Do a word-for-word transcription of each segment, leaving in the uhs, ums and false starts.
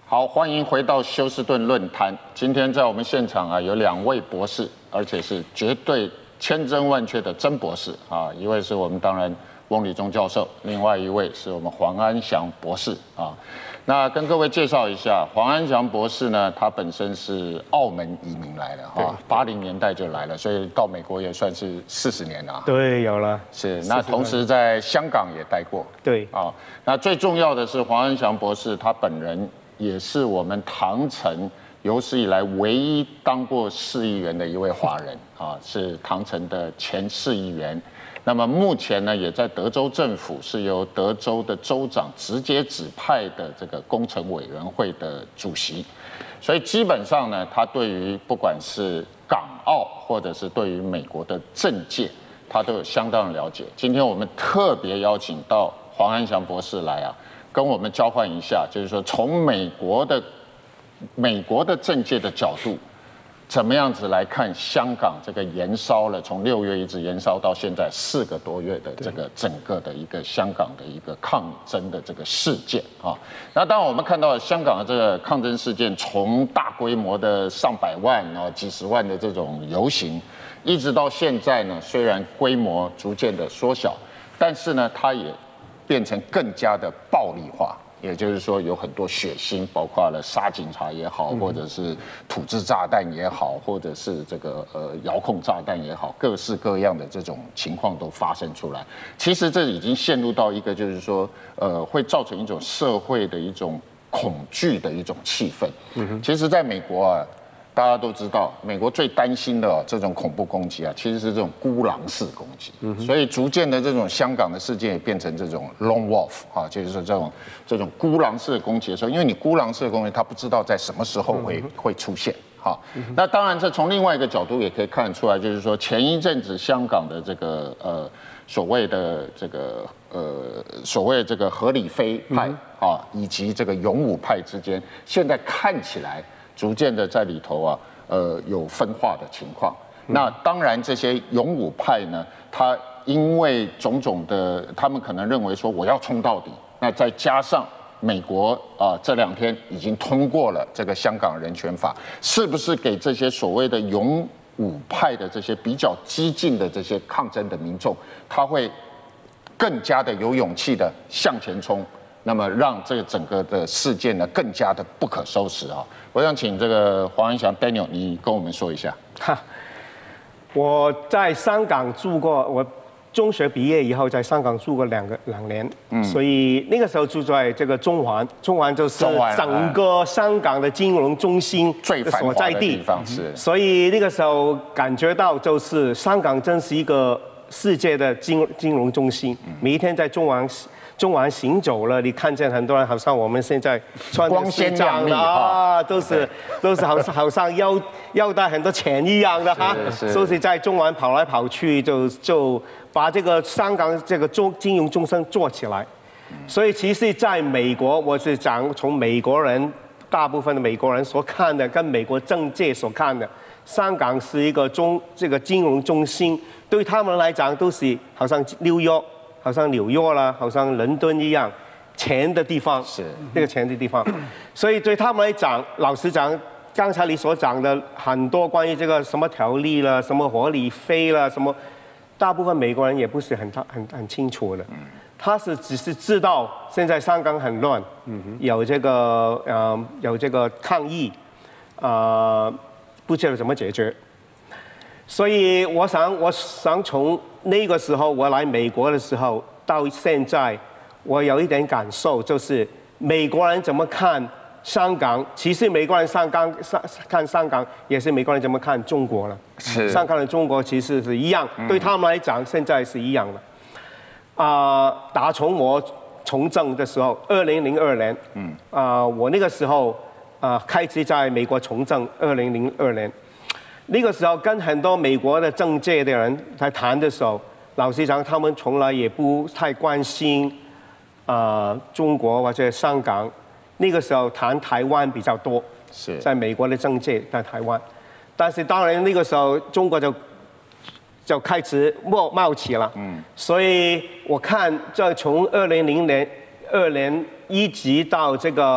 好，欢迎回到休斯顿论坛。今天在我们现场啊，有两位博士，而且是绝对千真万确的真博士啊。一位是我们当然翁理忠教授，另外一位是我们黄安祥博士啊。那跟各位介绍一下，黄安祥博士呢，他本身是澳门移民来的哈，八零年代就来了，所以到美国也算是四十年了。 对，有了。 是，那同时在香港也待过。 对啊，那最重要的是黄安祥博士他本人也是我们唐城有史以来唯一当过市议员的一位华人啊，是唐城的前市议员。那么目前呢，也在德州政府是由德州的州长直接指派的这个工程委员会的主席，所以基本上呢，他对于不管是港澳或者是对于美国的政界，他都有相当的了解。今天我们特别邀请到黄安祥博士来啊，跟我们交换一下，就是说从美国的美国的政界的角度。怎么样子来看香港这个延烧了，从六月一直延烧到现在四个多月的这个整个的一个香港的一个抗争的这个事件啊？那当然我们看到香港的这个抗争事件，从大规模的上百万啊、几十万的这种游行，一直到现在呢，虽然规模逐渐的缩小，但是呢，它也变成更加的暴力化。也就是说，有很多血腥，包括了杀警察也好，或者是土制炸弹也好，或者是这个呃遥控炸弹也好，各式各样的这种情况都发生出来。其实这已经陷入到一个就是说，呃，会造成一种社会的一种恐惧的一种气氛。嗯、其实，在美国啊。大家都知道，美国最担心的、哦、这种恐怖攻击啊，其实是这种孤狼式攻击。嗯、所以逐渐的，这种香港的事件也变成这种 lone wolf 啊，就是说这种这种孤狼式的攻击的时候，因为你孤狼式的攻击，他不知道在什么时候会、嗯、会出现。好，那当然，这从另外一个角度也可以看得出来，就是说前一阵子香港的这个呃所谓的这个呃所谓的这个合理非派啊，以及这个勇武派之间，现在看起来。逐渐的在里头啊，呃，有分化的情况。那当然，这些勇武派呢，他因为种种的，他们可能认为说我要冲到底。那再加上美国啊、呃，这两天已经通过了这个香港人权法，是不是给这些所谓的勇武派的这些比较激进的这些抗争的民众，他会更加的有勇气的向前冲？那么让这个整个的事件呢更加的不可收拾啊！我想请这个黄安祥 Daniel， 你跟我们说一下。 哈，我在香港住过，我中学毕业以后在香港住过两个两年，嗯，所以那个时候住在这个中环，中环就是整个香港的金融中心最所在地方是， 所以那个时候感觉到就是香港真是一个世界的金金融中心，每一天在中环。中环行走了，你看见很多人好像我们现在穿光鲜亮丽啊，都是都是好像好像腰腰带很多钱一样的哈，所以在中环跑来跑去，就就把这个香港这个中金融中心做起来。所以其实在美国，我是讲从美国人大部分的美国人所看的，跟美国政界所看的，香港是一个中这个金融中心，对他们来讲都是好像纽约。好像纽约啦，好像伦敦一样，钱的地方是那个钱的地方，所以对他们来讲，老实讲，刚才你所讲的很多关于这个什么条例了、什么合理非了、什么，大部分美国人也不是很很很清楚的，他是只是知道现在香港很乱，有这个呃有这个抗议，呃，不知道怎么解决。所以我想，我想从那个时候我来美国的时候到现在，我有一点感受，就是美国人怎么看香港，其实美国人香港看香港也是美国人怎么看中国了。 是香港的中国其实是一样，嗯、对他们来讲现在是一样的。啊、呃，打从我从政的时候，二零零二年，嗯，啊、呃，我那个时候啊、呃、开始在美国从政，二零零二年。那个时候跟很多美国的政界的人在谈的时候，老实讲，他们从来也不太关心啊、呃、中国或者香港。那个时候谈台湾比较多， 是在美国的政界在台湾。但是当然那个时候中国就就开始冒冒起了，嗯，所以我看这从二零零年二年一直到这个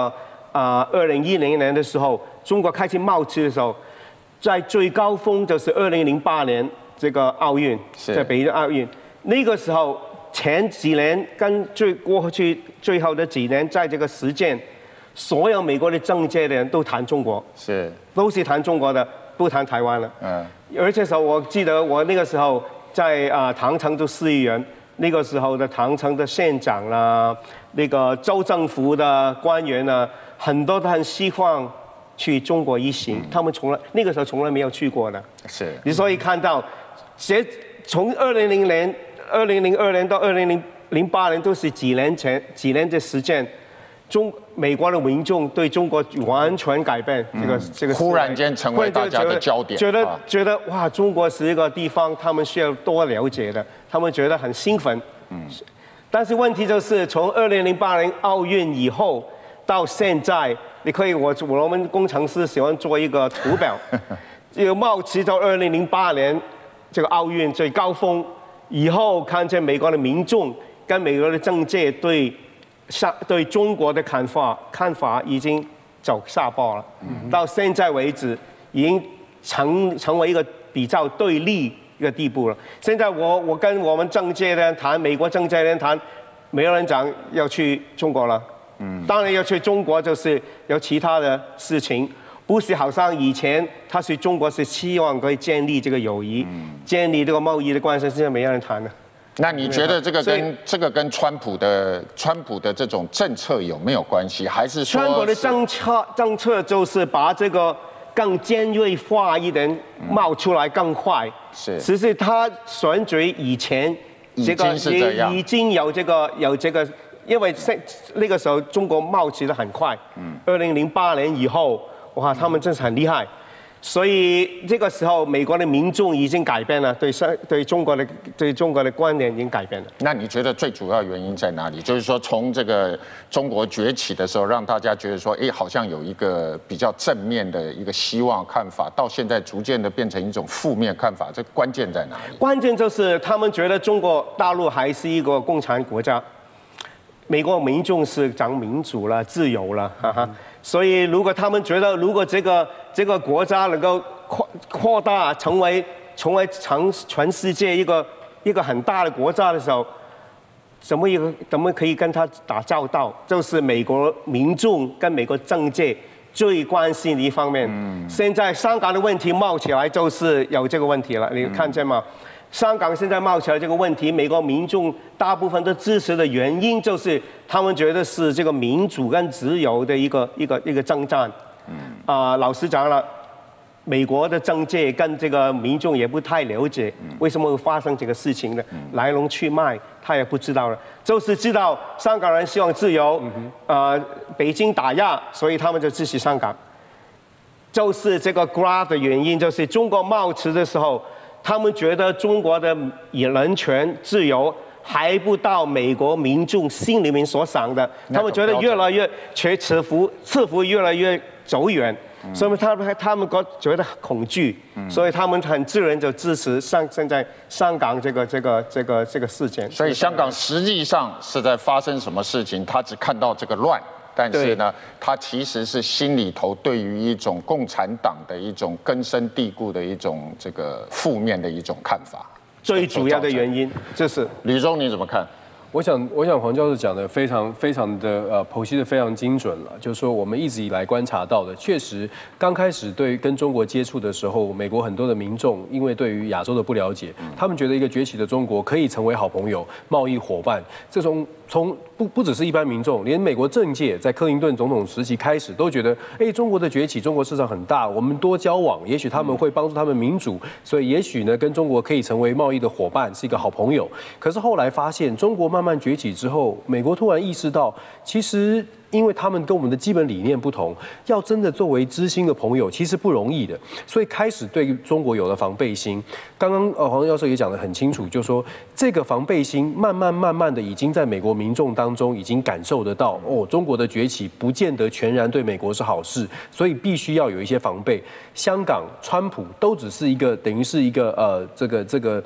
啊二零一零年的时候，中国开始冒起的时候，在最高峰就是二零零八年这个奥运，在北京奥运，那个时候前几年跟最过去最后的几年，在这个时间，所有美国的政界的人都谈中国， 是都是谈中国的，不谈台湾了。 嗯， 而且时候我记得我那个时候在啊唐城做市议员，那个时候的唐城的县长啦，那个州政府的官员呢，很多都很希望去中国一行，他们从来那个时候从来没有去过的。 是， 你所以看到，其从二零零年、二零零二年到二零零零八年都是几年前几年的时间，中美国的民众对中国完全改变，这个、嗯、这个忽然间成为大家的焦点， 觉得、啊、觉得哇，中国是一个地方，他们需要多了解的，他们觉得很兴奋。嗯，但是问题就是从二零零八年奥运以后到现在，你可以我我们工程师喜欢做一个图表，这个冒起到二零零八年这个奥运最高峰以后，看见美国的民众跟美国的政界对下对中国的看法看法已经走下坡了，嗯、到现在为止已经成成为一个比较对立一个地步了。现在我我跟我们政界的人谈，美国政界的人谈，没有人讲要去中国了。嗯，当然要去中国就是有其他的事情，不是好像以前他去中国是希望可以建立这个友谊，嗯、建立这个贸易的关系，现在没有人谈了。 那你觉得这个跟这个跟川普的川普的这种政策有没有关系？还是说川普的政策政策就是把这个更尖锐化一点冒出来更快？ 是， 其实他选举以前这个已已经有这个有这个。因为那个时候中国冒起得很快，二零零八年以后，哇，他们真是很厉害，所以这个时候美国的民众已经改变了，对对中国的对中国的观念已经改变了。 那你觉得最主要原因在哪里？就是说从这个中国崛起的时候，让大家觉得说，哎，好像有一个比较正面的一个希望看法，到现在逐渐的变成一种负面看法，这关键在哪里？ 关键就是他们觉得中国大陆还是一个共产国家。美国民众是讲民主了、自由了，哈哈。所以如果他们觉得，如果这个这个国家能够扩扩大，成为成为全全世界一个一个很大的国家的时候，怎么一个怎么可以跟他打交道？就是美国民众跟美国政界最关心的一方面。嗯、现在香港的问题冒起来，就是有这个问题了，你看见吗？嗯香港现在冒起来这个问题，美国民众大部分都支持的原因就是他们觉得是这个民主跟自由的一个一个一个征战。嗯。啊、呃，老实讲了，美国的政界跟这个民众也不太了解，为什么会发生这个事情的、嗯、来龙去脉，他也不知道了，就是知道香港人希望自由，嗯、呃，北京打压，所以他们就支持香港。就是这个 graph 的原因，就是中国冒起的时候。他们觉得中国的人权自由还不到美国民众心里面所想的，他们觉得越来越却似乎似乎越来越走远，嗯、所以他们他们觉得恐惧，嗯、所以他们很自然就支持上现在香港这个这个这个这个事件。 所以香港实际上是在发生什么事情，他只看到这个乱。但是呢，他其实是心里头对于一种共产党的一种根深蒂固的一种这个负面的一种看法， 最主要的原因就是。 吕忠你怎么看？ 我想，我想黄教授讲的非常非常的呃剖析的非常精准了。就是说，我们一直以来观察到的，确实刚开始对跟中国接触的时候，美国很多的民众因为对于亚洲的不了解，他们觉得一个崛起的中国可以成为好朋友、贸易伙伴。这种从不不只是一般民众，连美国政界在克林顿总统时期开始都觉得，哎，中国的崛起，中国市场很大，我们多交往，也许他们会帮助他们民主，所以也许呢，跟中国可以成为贸易的伙伴，是一个好朋友。可是后来发现，中国慢慢崛起之后，美国突然意识到，其实因为他们跟我们的基本理念不同，要真的作为知心的朋友，其实不容易的，所以开始对中国有了防备心。刚刚呃黄教授也讲得很清楚，就说这个防备心慢慢慢慢的已经在美国民众当中已经感受得到，哦，中国的崛起不见得全然对美国是好事，所以必须要有一些防备。香港、川普都只是一个等于是一个呃这个这个。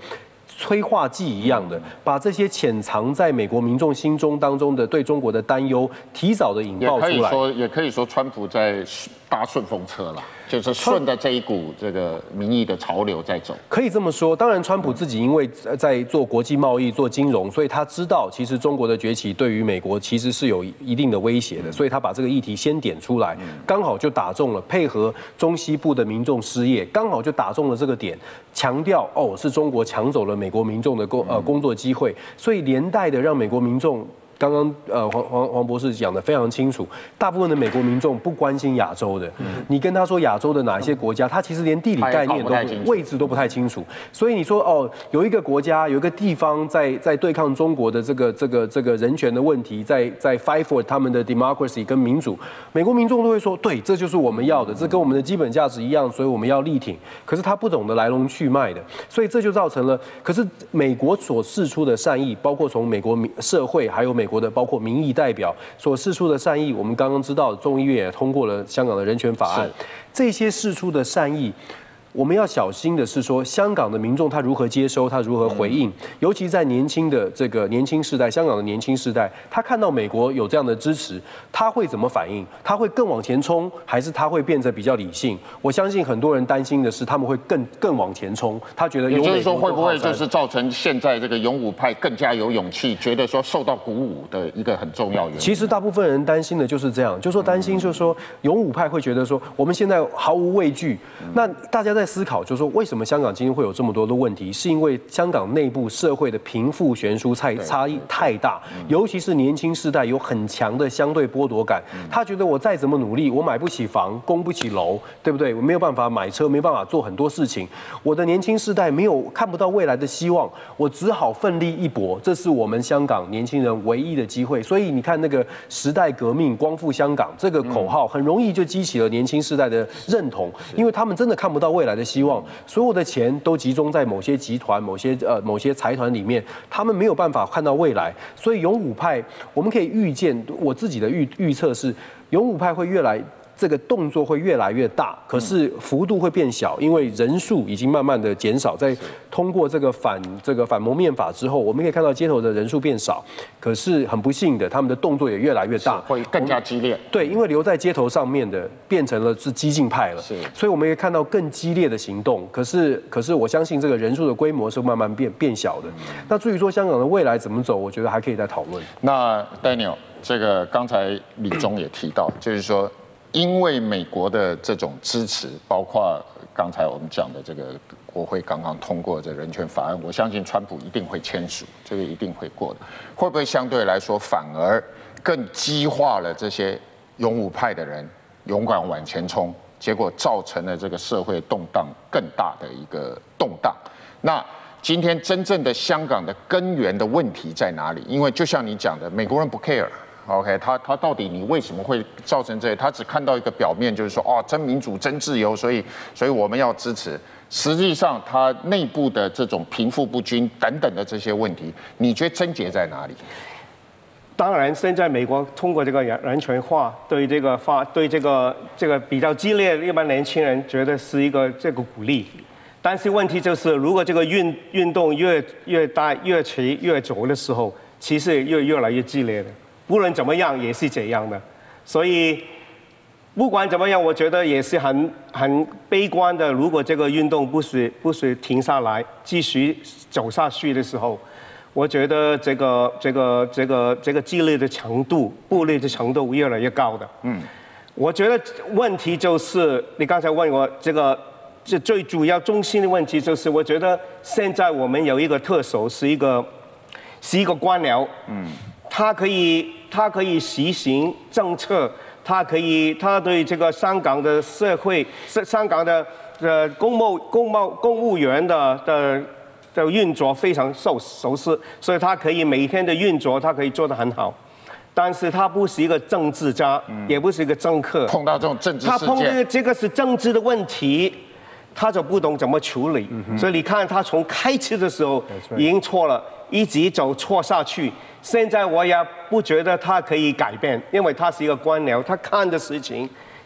催化剂一样的，把这些潜藏在美国民众心中当中的对中国的担忧，提早的引爆出来。 也可以说，也可以说，川普在搭顺风车了。就是顺着这一股这个民意的潮流在走， 可以这么说。当然，川普自己因为在做国际贸易、做金融，所以他知道其实中国的崛起对于美国其实是有一定的威胁的，所以他把这个议题先点出来，刚好就打中了，配合中西部的民众失业，刚好就打中了这个点，强调哦是中国抢走了美国民众的工呃工作机会，所以连带的让美国民众。刚刚呃黄黄黄博士讲的非常清楚，大部分的美国民众不关心亚洲的，你跟他说亚洲的哪一些国家，他其实连地理概念都位置都不太清楚。所以你说哦，有一个国家有一个地方在在对抗中国的这个这个这个人权的问题，在在 fight for 他们的 democracy 跟民主，美国民众都会说，对，这就是我们要的，这跟我们的基本价值一样，所以我们要力挺。可是他不懂得来龙去脉的，所以这就造成了，可是美国所释出的善意，包括从美国社会还有美国的包括民意代表所释出的善意，我们刚刚知道众议院也通过了香港的人权法案，这些释出的善意。我们要小心的是说，香港的民众他如何接收，他如何回应，尤其在年轻的这个年轻世代，香港的年轻世代，他看到美国有这样的支持，他会怎么反应？他会更往前冲，还是他会变得比较理性？我相信很多人担心的是，他们会更更往前冲，他觉得有美国也就是说，会不会就是造成现在这个勇武派更加有勇气，觉得说受到鼓舞的一个很重要原因？ 其实大部分人担心的就是这样，就说担心就是说勇武派会觉得说，我们现在毫无畏惧，那大家在思考，就是说为什么香港今天会有这么多的问题？是因为香港内部社会的贫富悬殊差差异太大，尤其是年轻世代有很强的相对剥夺感。他觉得我再怎么努力，我买不起房，供不起楼，对不对？我没有办法买车，没办法做很多事情。我的年轻世代没有看不到未来的希望，我只好奋力一搏。这是我们香港年轻人唯一的机会。所以你看那个时代革命、光复香港这个口号，很容易就激起了年轻世代的认同，因为他们真的看不到未来的希望。所有的钱都集中在某些集团、某些呃某些财团里面，他们没有办法看到未来。所以勇武派，我们可以预见，我自己的预预测是，勇武派会越来。这个动作会越来越大，可是幅度会变小，因为人数已经慢慢的减少。在通过这个反这个反蒙面法之后，我们可以看到街头的人数变少，可是很不幸的，他们的动作也越来越大， 会更加激烈。 对，因为留在街头上面的变成了是激进派了，是，所以我们可以看到更激烈的行动。可是，可是我相信这个人数的规模是慢慢变变小的。那至于说香港的未来怎么走，我觉得还可以再讨论。 那 Daniel， 这个刚才李忠也提到，就是说。因为美国的这种支持，包括刚才我们讲的这个国会刚刚通过这人权法案，我相信川普一定会签署，这个一定会过的。会不会相对来说反而更激化了这些勇武派的人勇敢往前冲，结果造成了这个社会动荡更大的一个动荡？那今天真正的香港的根源的问题在哪里？因为就像你讲的，美国人不 care。OK， 他他到底你为什么会造成这？他只看到一个表面，就是说哦，真民主、真自由，所以所以我们要支持。实际上，他内部的这种贫富不均等等的这些问题，你觉得症结在哪里？ 当然，现在美国通过这个人权法，对这个法对这个这个比较激烈，一般年轻人觉得是一个这个鼓励。但是问题就是，如果这个运运动越越大、越持越久的时候，其实越越来越激烈的。不论怎么样也是这样的，所以不管怎么样，我觉得也是很很悲观的。如果这个运动不是不是停下来，继续走下去的时候，我觉得这个这个这个这个激烈的程度、暴力的程度越来越高的。嗯，我觉得问题就是你刚才问我这个这最主要中心的问题就是，我觉得现在我们有一个特首是一个是一个官僚。嗯。他可以，他可以实行政策，他可以，他对这个香港的社会、香港的呃公务、公务、公务员的的的运作非常熟熟悉，所以他可以每天的运作，他可以做得很好。但是他不是一个政治家，嗯、也不是一个政客。 碰到这种政治事件， 他碰到这个是政治的问题，他就不懂怎么处理。嗯、所以你看，他从开始的时候已经错了，一直走错下去。现在我也不觉得他可以改变，因为他是一个官僚，他看的事情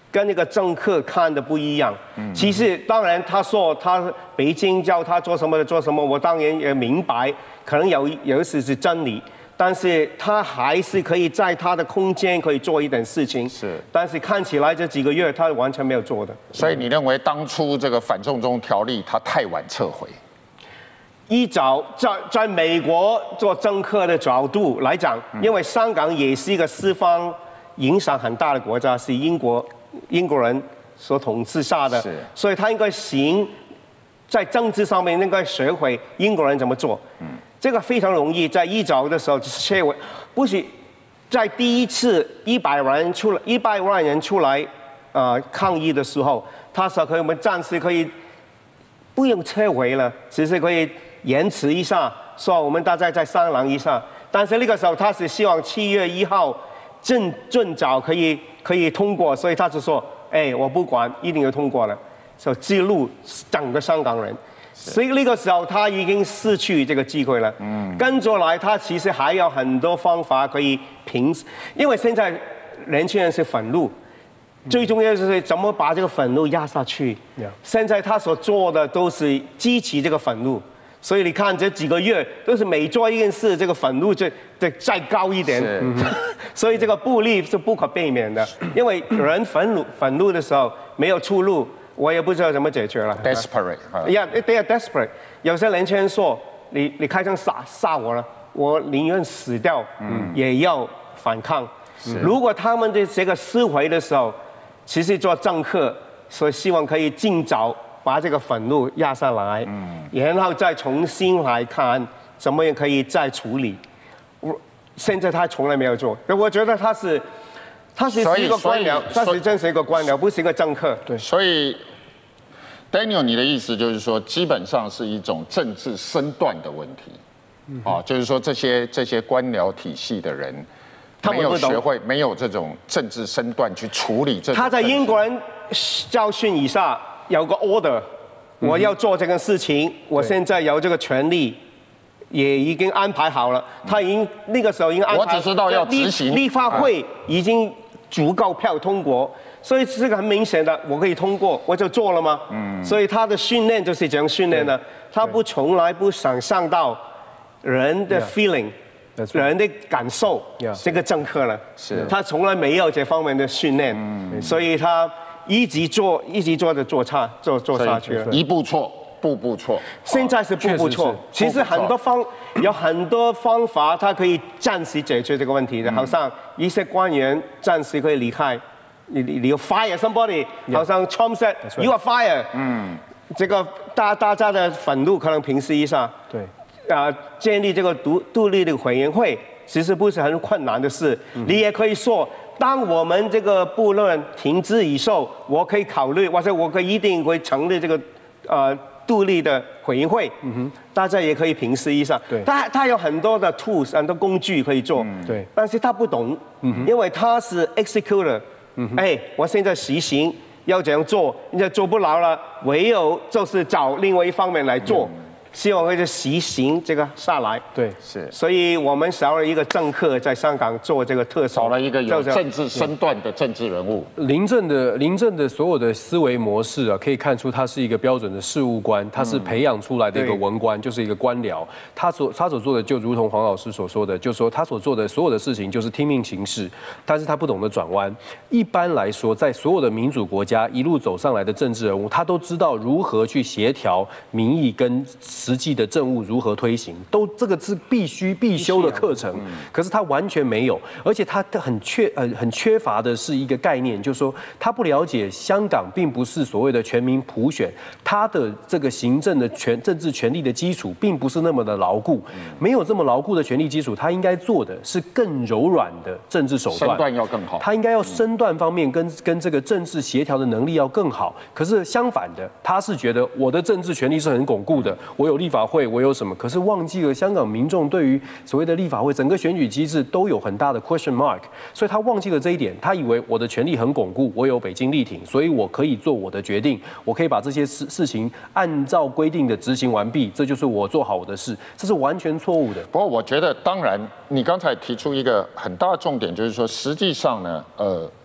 跟那个政客看的不一样。其实当然他说他北京叫他做什么的做什么，我当然也明白，可能有有时是真理。但是他还是可以在他的空间可以做一点事情， 是。 但是看起来这几个月他完全没有做的。 所以你认为当初这个反送中条例他太晚撤回？ 依照在在美国做政客的角度来讲，因为香港也是一个西方影响很大的国家，是英国英国人所统治下的，所以他应该行在政治上面应该学会英国人怎么做。嗯。这个非常容易，在一早的时候就是切回，不是在第一次一百万人出来，一百万人出来，呃，抗议的时候，他说可以我们暂时可以不用撤回了，只是可以延迟一下，说我们大家再商量一下。但是那个时候他是希望七月一号正正早可以可以通过，所以他就说，哎，我不管，一定要通过了，就激怒整个香港人。所以那个时候他已经失去这个机会了。嗯，跟着来他其实还有很多方法可以平，因为现在年轻人是愤怒，最重要就是怎么把这个愤怒压下去。Yeah. 现在他所做的都是激起这个愤怒，所以你看这几个月都是每做一件事，这个愤怒就就再高一点。所以这个暴力是不可避免的，因为人愤怒愤怒的时候没有出路。我也不知道怎么解决了。 Desperate， yeah, they are desperate。有些年轻人说：“你你开枪杀杀我了，我宁愿死掉，嗯，也要反抗。”如果他们的这个思维的时候，其实做政客，所以希望可以尽早把这个愤怒压下来，嗯，然后再重新来看怎么样可以再处理。我现在他从来没有做，我觉得他是。他是一个官僚，他是真是一个官僚，不是一个政客。 对，所以 Daniel， 你的意思就是说，基本上是一种政治身段的问题，嗯、啊，就是说这些这些官僚体系的人，他没有学会，没有这种政治身段去处理这。 他在英国人教训以下有个 order，、嗯、我要做这个事情，我现在有这个权利。也已经安排好了，他已经那个时候已经安排。 我只知道要执行。 立法会已经足够票通过，所以这个很明显的，我可以通过，我就做了吗？嗯。所以他的训练就是这样训练的，他不从来不想象到人的 feeling， 人的感受，这个政客了。是。他从来没有这方面的训练，所以他一直做，一直做的做差，做做下去了。 一步错。步步错， 现在是步步错。其实很多方有很多方法，它可以暂时解决这个问题的。好像一些官员暂时可以离开，你你你要 fire somebody， 好像 Trump said you are fire。嗯，这个大大家的愤怒可能平息一下。对，啊，建立这个独独立的委员会，其实不是很困难的事。你也可以说，当我们这个部论停止以后，我可以考虑，或者我可以一定会成立这个呃。独立的委员会，嗯哼，大家也可以平时一下。对，他他有很多的 tools， 很多工具可以做。嗯、对，但是他不懂，嗯、因为他是 executor。嗯，哎，我现在实行要这样做，你就做不了了，唯有就是找另外一方面来做。嗯，希望会就实行这个下来。对，是。所以我们少了一个政客在香港做这个特首， 少了一个有政治身段的政治人物。 林郑的林郑的所有的思维模式啊，可以看出他是一个标准的事务官，他是培养出来的一个文官，就是一个官僚。他所他所做的，就如同黄老师所说的，就说他所做的所有的事情就是听命行事，但是他不懂得转弯。一般来说，在所有的民主国家一路走上来的政治人物，他都知道如何去协调民意跟实际的政务如何推行，都这个是必须必修的课程。可是他完全没有，而且他很缺呃很缺乏的是一个概念，就是说他不了解香港并不是所谓的全民普选，他的这个行政的权政治权力的基础并不是那么的牢固，没有这么牢固的权力基础，他应该做的是更柔软的政治手段， 身段要更好， 他应该要身段方面跟跟这个政治协调的能力要更好。可是相反的，他是觉得我的政治权力是很巩固的，我有立法会，我有什么？可是忘记了香港民众对于所谓的立法会整个选举机制都有很大的 question mark， 所以他忘记了这一点。他以为我的权力很巩固，我有北京力挺，所以我可以做我的决定，我可以把这些事事情按照规定的执行完毕，这就是我做好我的事，这是完全错误的。 不过我觉得，当然，你刚才提出一个很大的重点，就是说，实际上呢，呃，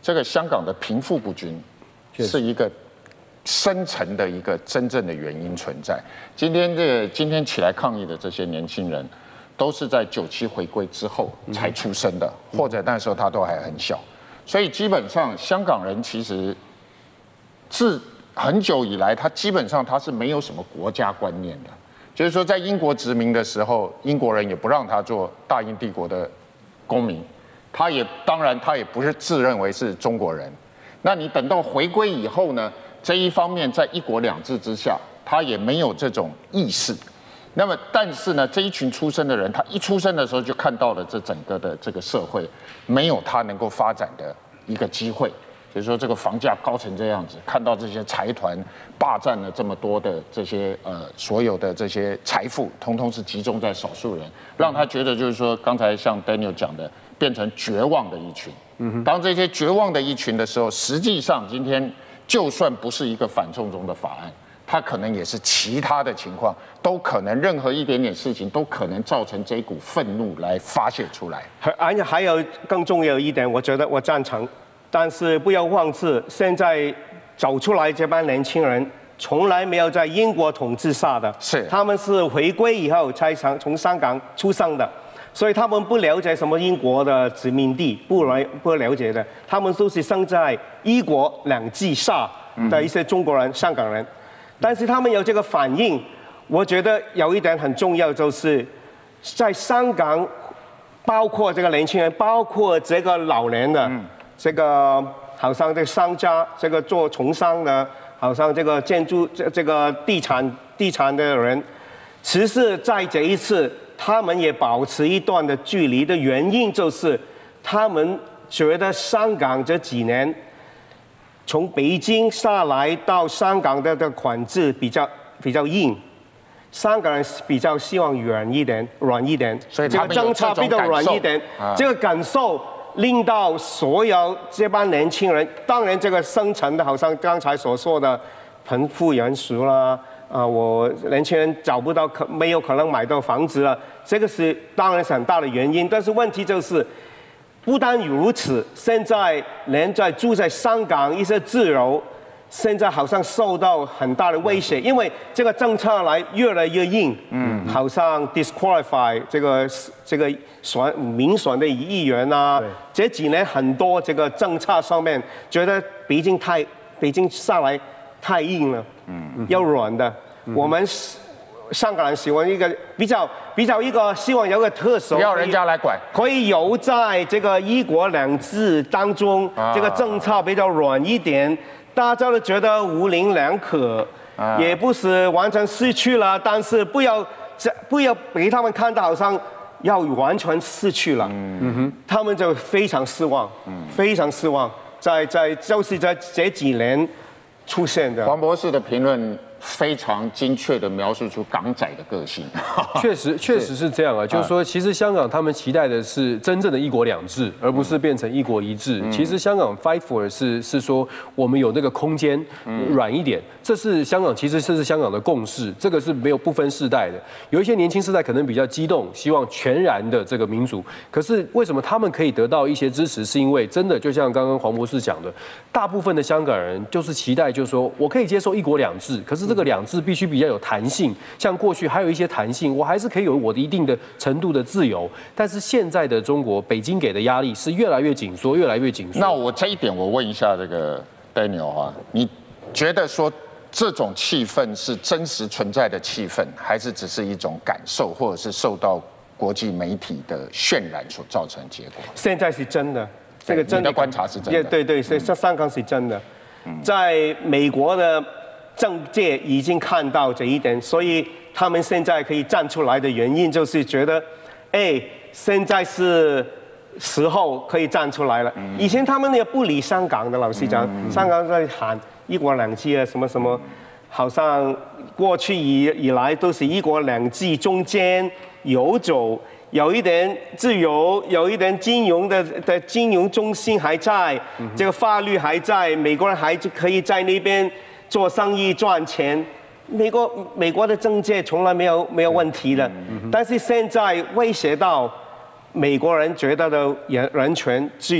这个香港的贫富不均是一个深层的一个真正的原因存在。今天这个今天起来抗议的这些年轻人，都是在九七回归之后才出生的，或者那时候他都还很小，所以基本上香港人其实自很久以来，他基本上他是没有什么国家观念的。就是说，在英国殖民的时候，英国人也不让他做大英帝国的公民，他也当然他也不是自认为是中国人。那你等到回归以后呢？这一方面，在一国两制之下，他也没有这种意识。那么，但是呢，这一群出生的人，他一出生的时候就看到了这整个的这个社会没有他能够发展的一个机会。就是说，这个房价高成这样子，看到这些财团霸占了这么多的这些呃所有的这些财富，通通是集中在少数人，让他觉得就是说，刚才像 Daniel 讲的，变成绝望的一群。当这些绝望的一群的时候，实际上今天就算不是一个反送中的法案，它可能也是其他的情况，都可能任何一点点事情都可能造成这一股愤怒来发泄出来。 而且还有更重要一点，我觉得我赞成。但是不要忘记，现在走出来这帮年轻人，从来没有在英国统治下的， 是他们是回归以后才从从香港出生的，所以他们不了解什么英国的殖民地，不来不了解的，他们都是生在一国两制下的一些中国人、香港人，但是他们有这个反应，我觉得有一点很重要，就是在香港，包括这个年轻人，包括这个老年的。嗯这个好像这个商家，这个做从商的，好像这个建筑、这这个地产、地产的人，其实在这一次，他们也保持一段的距离的原因，就是他们觉得香港这几年从北京下来到香港的的管制比较比较硬，香港人比较希望软一点，软一点， 所以这个政策比较软一点， 啊、 这个感受。令到所有这帮年轻人，当然这个深层的，好像刚才所说的贫富悬殊啦，啊，我年轻人找不到可没有可能买到房子了，这个是当然是很大的原因。但是问题就是，不但如此，现在连在住在香港一些自由，现在好像受到很大的威胁，因为这个政策来越来越硬，嗯，好像 disqualify 这个这个选民选的议员啊，这几年很多这个政策上面觉得北京太北京上来太硬了，嗯，要软的，嗯、我们香港人喜欢一个比较比较一个希望有个特色， 不要人家来管， 可以有在这个一国两制当中，啊、这个政策比较软一点。大家都觉得模棱两可，啊、也不是完全失去了，但是不要不要给他们看到好像要完全失去了，嗯哼，他们就非常失望，嗯、非常失望，在在就是在这几年出现的。 黄博士的评论非常精确地描述出港仔的个性。 确实，确实是这样啊。就是说，其实香港他们期待的是真正的一国两制，而不是变成一国一制。嗯、其实香港 fight for 是是说我们有那个空间软一点，这是香港其实这是香港的共识，这个是没有不分世代的。有一些年轻世代可能比较激动，希望全然的这个民主。可是为什么他们可以得到一些支持？是因为真的就像刚刚黄博士讲的，大部分的香港人就是期待，就是说我可以接受一国两制，可是这个两制必须比较有弹性，像过去还有一些弹性，我还是可以有我的一定的程度的自由。但是现在的中国，北京给的压力是越来越紧缩，越来越紧缩。 那我这一点，我问一下这个 Daniel 啊，你觉得说这种气氛是真实存在的气氛，还是只是一种感受，或者是受到国际媒体的渲染所造成的结果？ 现在是真的，这个真的， 你的观察是真的。 对对，在香港是真的，在美国的政界已经看到这一点，所以他们现在可以站出来的原因就是觉得，哎，现在是时候可以站出来了。嗯、以前他们也不理香港的，老实讲，嗯、香港在喊一国两制啊，什么什么，好像过去以以来都是一国两制中间游走，有一点自由，有一点金融的的金融中心还在，嗯、这个法律还在，美国人还可以在那边做生意赚钱。美国美国的政界从来没有没有问题的，嗯、但是现在威胁到美国人觉得的人人权自由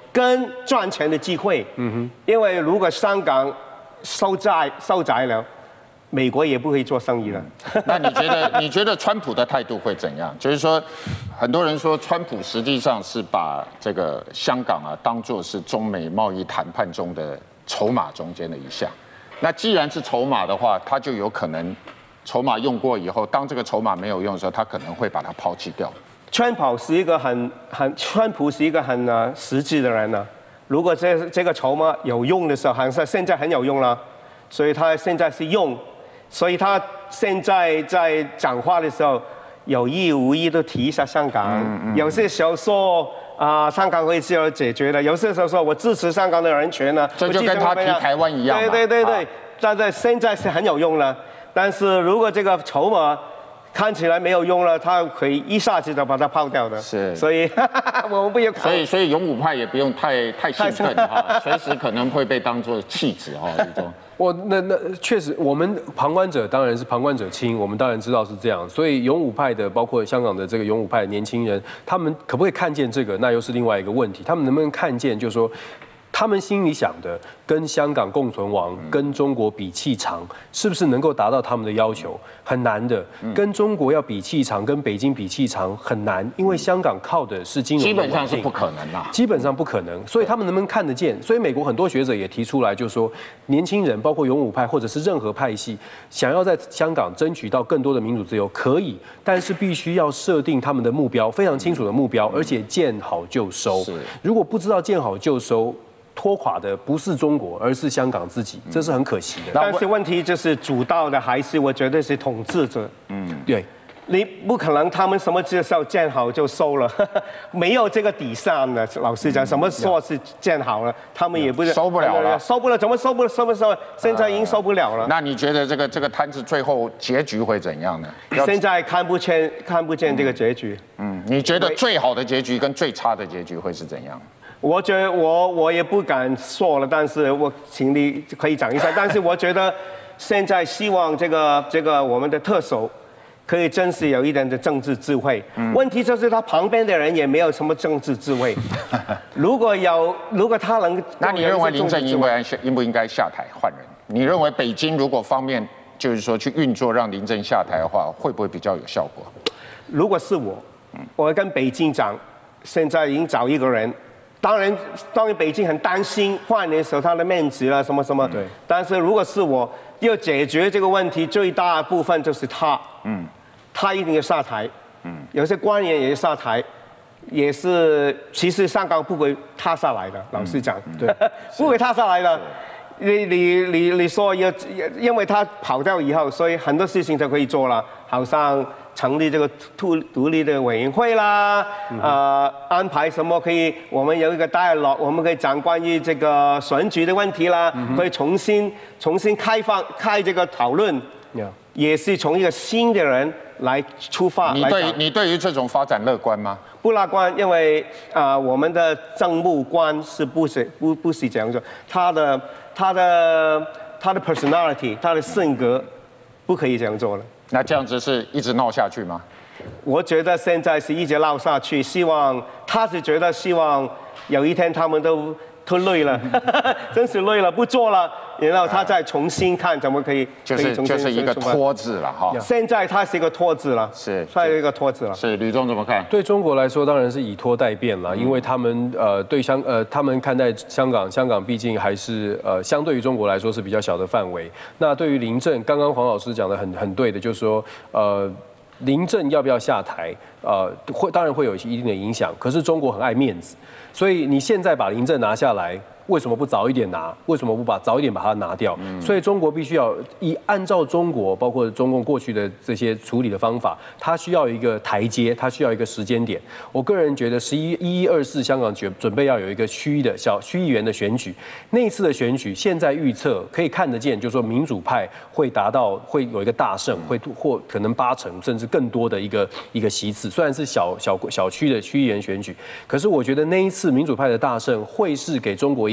跟赚钱的机会。嗯哼，因为如果香港收债收窄了，美国也不会做生意了。 那你觉得你觉得川普的态度会怎样？就是说，很多人说川普实际上是把这个香港啊当作是中美贸易谈判中的筹码中间的一项。那既然是筹码的话，他就有可能筹码用过以后，当这个筹码没有用的时候，他可能会把它抛弃掉。 川普是一个很很，川普是一个很uh, 实际的人呢、啊。如果这这个筹码有用的时候，好像现在很有用了，所以他现在是用。所以他现在在讲话的时候，有意无意都提一下香港。嗯嗯、有些时候说啊、呃，香港会自由解决的；有些时候说我支持香港的人权呢。 这就跟他提台湾一样。 对对对对，但在现在是很有用了。但是如果这个筹码看起来没有用了，他可以一下子就把它抛掉的。 是， 所以我们不要。 所以，所以勇武派也不用太太兴奋哈，随时可能会被当作弃子哈这种。 我那那确实，我们旁观者当然是旁观者清，我们当然知道是这样。所以勇武派的，包括香港的这个勇武派的年轻人，他们可不可以看见这个，那又是另外一个问题。他们能不能看见，就是说，他们心里想的跟香港共存亡、跟中国比气长，是不是能够达到他们的要求？很难的。跟中国要比气长，跟北京比气长很难，因为香港靠的是金融的稳定， 基本上是不可能啦。 基本上不可能，所以他们能不能看得见？所以美国很多学者也提出来，就是说，年轻人包括勇武派或者是任何派系，想要在香港争取到更多的民主自由，可以，但是必须要设定他们的目标，非常清楚的目标，而且见好就收。如果不知道见好就收，拖垮的不是中国，而是香港自己，这是很可惜的。 但是问题就是主导的还是我觉得是统治者。嗯， 对， 你不可能他们什么时候建好就收了，没有这个底线的。老实讲，什么说是建好了，他们也不是收不了了， 收不了，怎么收不了？收不收？现在已经收不了了。 那你觉得这个这个摊子最后结局会怎样呢？ 现在看不见看不见这个结局。 嗯，你觉得最好的结局跟最差的结局会是怎样？ 我觉得我我也不敢说了，但是我请你可以讲一下。但是我觉得现在希望这个这个我们的特首可以真是有一点的政治智慧。嗯、问题就是他旁边的人也没有什么政治智慧。如果有，如果他能， 那你认为林郑应该应不应该下台换人？你认为北京如果方面就是说去运作让林郑下台的话，会不会比较有效果？ 如果是我，我会跟北京讲，现在已经找一个人。当然，当然，北京很担心换的时候他的面子啊，什么什么。对。但是如果是我要解决这个问题，最大部分就是他。嗯。他一定要下台。嗯。有些官员也下台，也是其实香港不会他下来的，老实讲。对。不会他下来的。你你你你说要，因为他跑掉以后，所以很多事情就可以做了，好像。成立这个独独立的委员会啦，呃，安排什么可以？我们有一个 dialogue， 我们可以讲关于这个选举的问题啦，嗯、可以重新重新开放开这个讨论， yeah. 也是从一个新的人来出发。 你对你对于这种发展乐观吗？ 不乐观，因为啊、呃，我们的政务官是不是不不是这样做，他的他的他的 personality， 他的性格不可以这样做了。 那这样子是一直闹下去吗？ 我觉得现在是一直闹下去，希望他是觉得希望有一天他们都都累了，真是累了，不做了，然后他再重新看怎么可以， 就是就是一个拖字了哈。 现在他是一个拖字了， 是， 他是一个拖字了。 是，吕总怎么看？ 对中国来说，当然是以拖代变了，因为他们呃对香呃他们看待香港，香港毕竟还是呃相对于中国来说是比较小的范围。那对于林郑，刚刚黄老师讲的很很对的，就是说呃。林郑要不要下台？呃，会当然会有一定的影响。可是中国很爱面子，所以你现在把林郑拿下来，为什么不早一点拿？为什么不把早一点把它拿掉？嗯、所以中国必须要以按照中国包括中共过去的这些处理的方法，它需要一个台阶，它需要一个时间点。我个人觉得十一一一二四香港准准备要有一个区域的小区议员的选举，那一次的选举现在预测可以看得见，就是说民主派会达到会有一个大胜，会或可能八成甚至更多的一个一个席次，虽然是小小小区的区议员选举，可是我觉得那一次民主派的大胜会是给中国一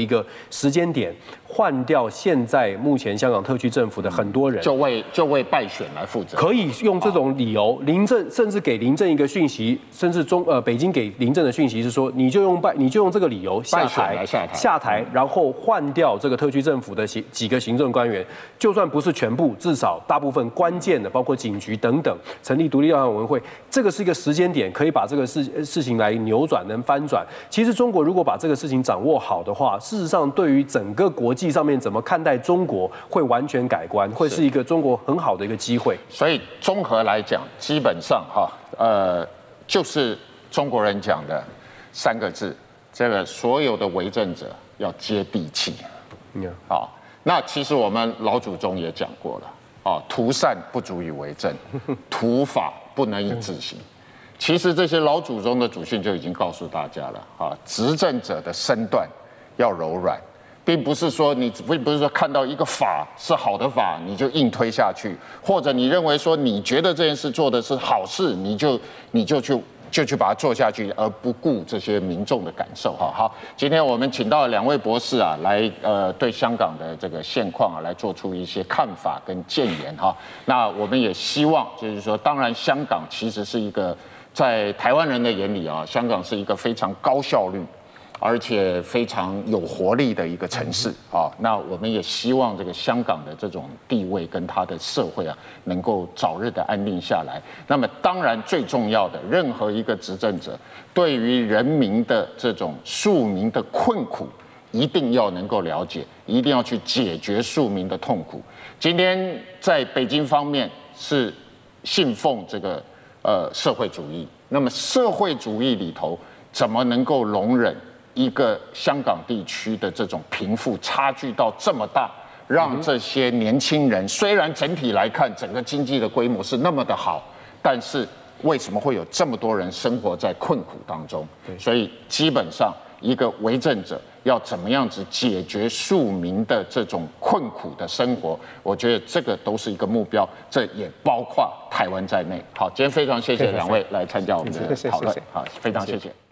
一个时间点，换掉现在目前香港特区政府的很多人， 就为就为败选来负责， 可以用这种理由，林郑甚至给林郑一个讯息，甚至中呃北京给林郑的讯息是说，你就用败你就用这个理由下台下台下台，然后换掉这个特区政府的行几个行政官员，就算不是全部，至少大部分关键的，包括警局等等，成立独立调查委员会，这个是一个时间点，可以把这个事事情来扭转，能翻转。其实中国如果把这个事情掌握好的话，事实上对于整个国际上面怎么看待中国，会完全改观，会是一个中国很好的一个机会。 所以综合来讲，基本上哈，呃，就是中国人讲的三个字，这个所有的为政者要接地气。嗯，好，那其实我们老祖宗也讲过了，啊，图善不足以为政，图法不能以自行。其实这些老祖宗的祖训就已经告诉大家了啊，执政者的身段要柔软，并不是说你并不是说看到一个法是好的法你就硬推下去，或者你认为说你觉得这件事做的是好事，你就你就去就去把它做下去，而不顾这些民众的感受哈。好，今天我们请到了两位博士啊，来呃对香港的这个现况啊来做出一些看法跟建言哈。那我们也希望就是说，当然香港其实是一个。在台湾人的眼里啊，香港是一个非常高效率，而且非常有活力的一个城市啊。那我们也希望这个香港的这种地位跟它的社会啊，能够早日的安定下来。那么当然最重要的，任何一个执政者对于人民的这种庶民的困苦，一定要能够了解，一定要去解决庶民的痛苦。今天在北京方面是信奉这个。呃，社会主义，那么社会主义里头怎么能够容忍一个香港地区的这种贫富差距到这么大，让这些年轻人虽然整体来看整个经济的规模是那么的好，但是为什么会有这么多人生活在困苦当中？所以基本上一个为政者要怎么样子解决庶民的这种困苦的生活，我觉得这个都是一个目标，这也包括台湾在内。好，今天非常谢谢两位来参加我们的讨论，好，非常谢谢。